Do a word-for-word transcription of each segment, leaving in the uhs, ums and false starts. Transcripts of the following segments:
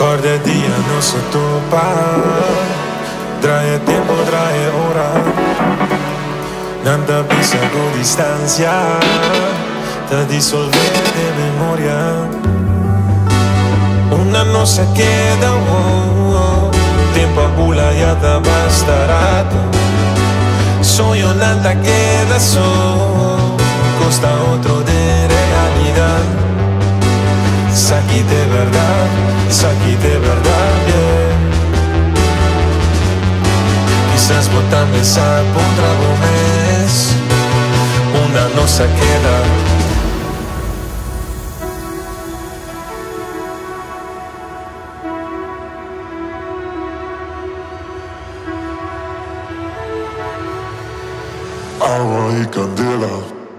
Cada dia não se topa. Trae tempo, trae hora. Nanta pisa con distancia. Te dissolver de memoria. Una no se queda, oh, oh. Tempo pula ya te bastará. Soy un nanta queda solo. Costa otro de realidad. Saki de verdad, saki de verdad, yeah. Quizás botando esa otra vez. Una no se queda. Agua y candela.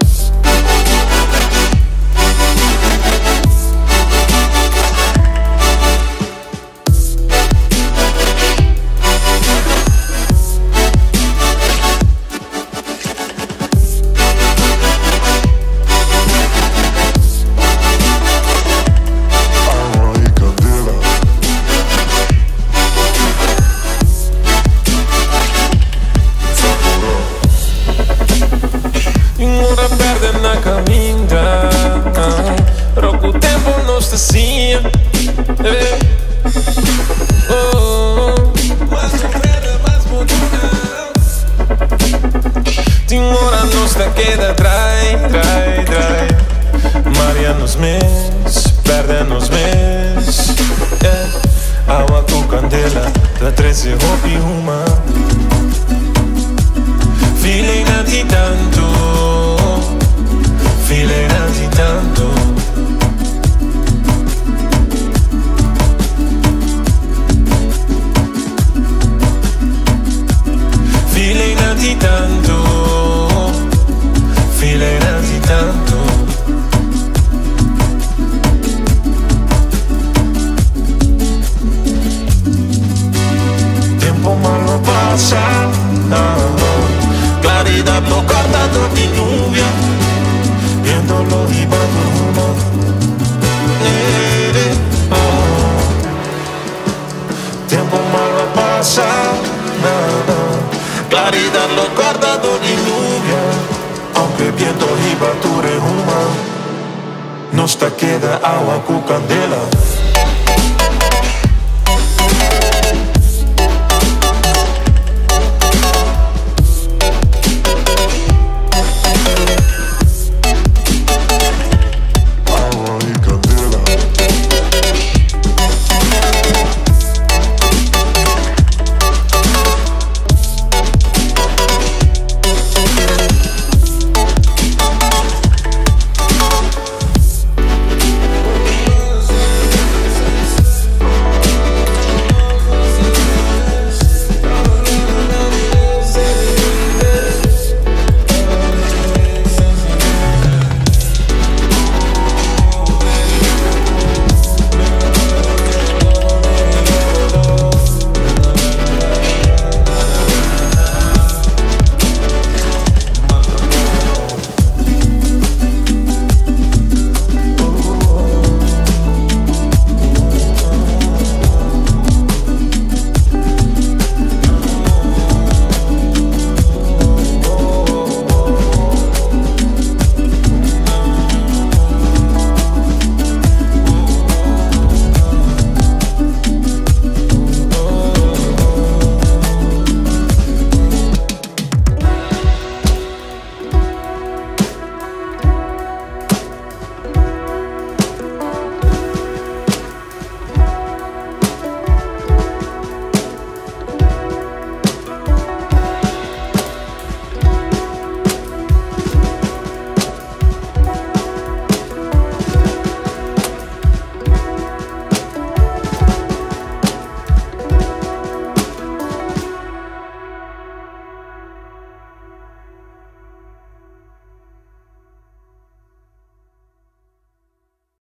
Perde na caminha, troca o tempo não está assim, eh. Oh, mas não perde mais bonita. Tem hora não está queda, trai, trai, trai. Maria nos mês, perde nos mês, eh. Água com candela, da treze roupa e uma. Feeling de tanto. Feeling anti tanto. Feeling anti tanto. Feeling anti tanto. Tempo malo pasa, no, no. Claridad lo corta todo y lluvia. Viéndolo y va humo. Eh, eh, oh. Tiempo malo pasa, no, no. Claridad lo corta todo y lluvia. Aunque viento y bature huma. No está queda agua con candela.